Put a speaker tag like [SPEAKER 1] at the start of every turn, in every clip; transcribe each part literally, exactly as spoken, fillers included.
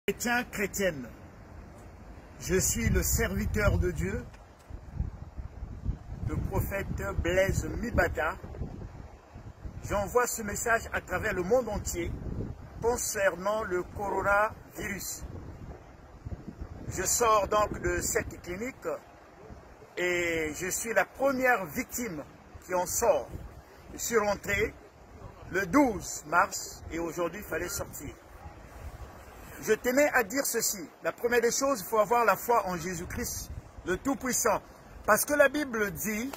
[SPEAKER 1] Chrétien, chrétienne, je suis le serviteur de Dieu, le prophète Blaise Mibata. J'envoie ce message à travers le monde entier concernant le coronavirus. Je sors donc de cette clinique et je suis la première victime qui en sort. Je suis rentré le douze mars et aujourd'hui il fallait sortir. Je tenais à dire ceci. La première des choses, il faut avoir la foi en Jésus-Christ, le Tout-Puissant. Parce que la Bible dit,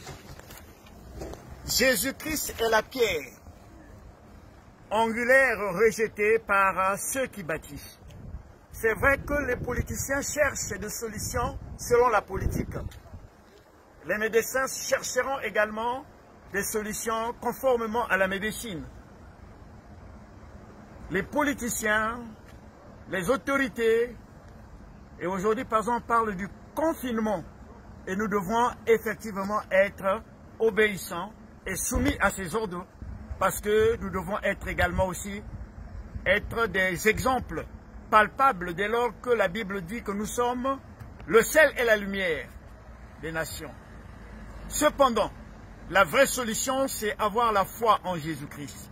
[SPEAKER 1] Jésus-Christ est la pierre angulaire rejetée par ceux qui bâtissent. C'est vrai que les politiciens cherchent des solutions selon la politique. Les médecins chercheront également des solutions conformément à la médecine. Les politiciens, les autorités, et aujourd'hui par exemple on parle du confinement, et nous devons effectivement être obéissants et soumis à ces ordres, parce que nous devons être également aussi être des exemples palpables dès lors que la Bible dit que nous sommes le sel et la lumière des nations. Cependant, la vraie solution, c'est avoir la foi en Jésus-Christ.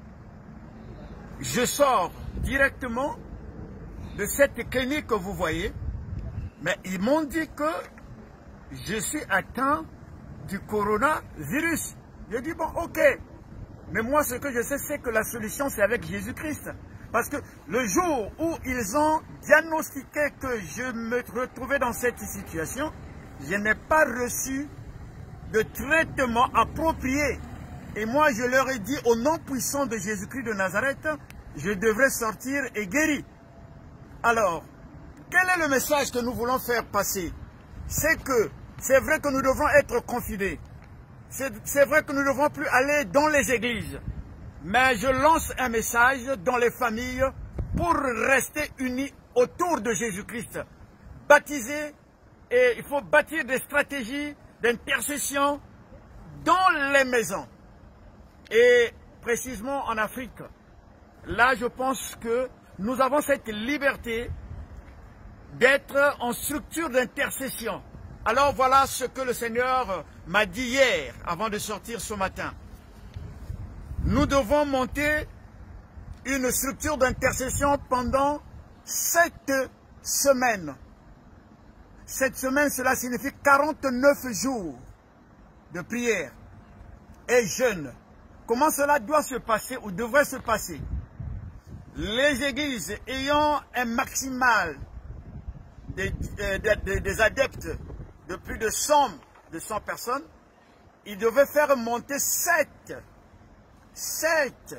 [SPEAKER 1] Je sors directement de cette clinique que vous voyez, mais ils m'ont dit que je suis atteint du coronavirus. J'ai dit, bon, ok, mais moi ce que je sais, c'est que la solution, c'est avec Jésus-Christ. Parce que le jour où ils ont diagnostiqué que je me retrouvais dans cette situation, je n'ai pas reçu de traitement approprié. Et moi, je leur ai dit, au nom puissant de Jésus-Christ de Nazareth, je devrais sortir et guérir. Alors, quel est le message que nous voulons faire passer? C'est que c'est vrai que nous devons être confinés. C'est vrai que nous ne devons plus aller dans les églises. Mais je lance un message dans les familles pour rester unis autour de Jésus-Christ. Baptiser, et il faut bâtir des stratégies d'intercession dans les maisons. Et précisément en Afrique, là je pense que nous avons cette liberté d'être en structure d'intercession. Alors voilà ce que le Seigneur m'a dit hier, avant de sortir ce matin. Nous devons monter une structure d'intercession pendant sept semaines. Cette semaine, cela signifie quarante-neuf jours de prière et jeûne. Comment cela doit se passer ou devrait se passer? Les églises ayant un maximal des, des, des adeptes de plus de cent, de cent personnes, ils devaient faire monter sept, sept,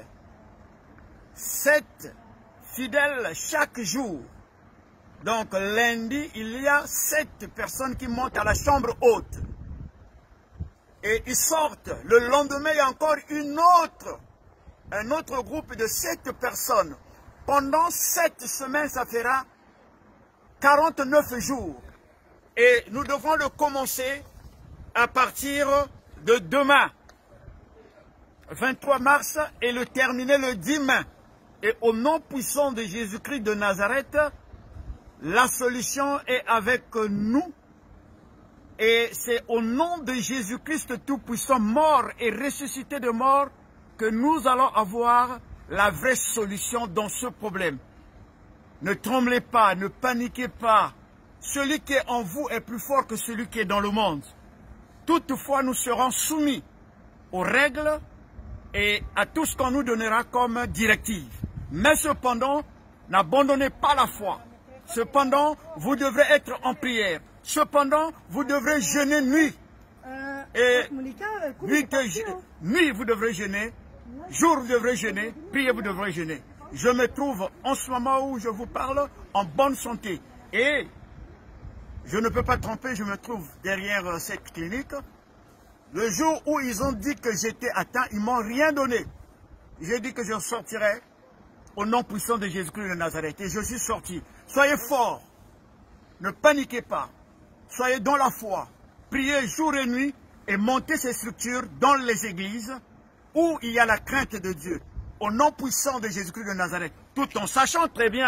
[SPEAKER 1] sept fidèles chaque jour. Donc lundi, il y a sept personnes qui montent à la chambre haute. Et ils sortent. Le lendemain, il y a encore une autre, un autre groupe de sept personnes. Pendant sept semaines, ça fera quarante-neuf jours. Et nous devons le commencer à partir de demain, vingt-trois mars, et le terminer le dix mai. Et au nom puissant de Jésus-Christ de Nazareth, la solution est avec nous. Et c'est au nom de Jésus-Christ Tout-Puissant, mort et ressuscité de mort, que nous allons avoir la vraie solution dans ce problème. Ne tremblez pas, ne paniquez pas. Celui qui est en vous est plus fort que celui qui est dans le monde. Toutefois, nous serons soumis aux règles et à tout ce qu'on nous donnera comme directive. Mais cependant, n'abandonnez pas la foi. Cependant, vous devrez être en prière. Cependant, vous devrez jeûner nuit. Et nuit, nuit, vous devrez jeûner. Jour, vous devrez jeûner. Prier, vous devrez jeûner. Je me trouve en ce moment où je vous parle en bonne santé. Et je ne peux pas tromper, je me trouve derrière cette clinique. Le jour où ils ont dit que j'étais atteint, ils ne m'ont rien donné. J'ai dit que je sortirais au nom puissant de Jésus-Christ de Nazareth. Et je suis sorti. Soyez forts. Ne paniquez pas. Soyez dans la foi. Priez jour et nuit et montez ces structures dans les églises où il y a la crainte de Dieu. Au nom puissant de Jésus-Christ de Nazareth. Tout en sachant très bien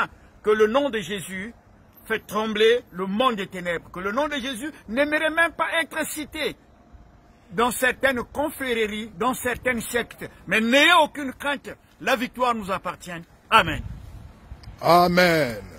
[SPEAKER 1] que le nom de Jésus fait trembler le monde des ténèbres, que le nom de Jésus n'aimerait même pas être cité dans certaines confréries, dans certaines sectes. Mais n'ayez aucune crainte, la victoire nous appartient. Amen.
[SPEAKER 2] Amen.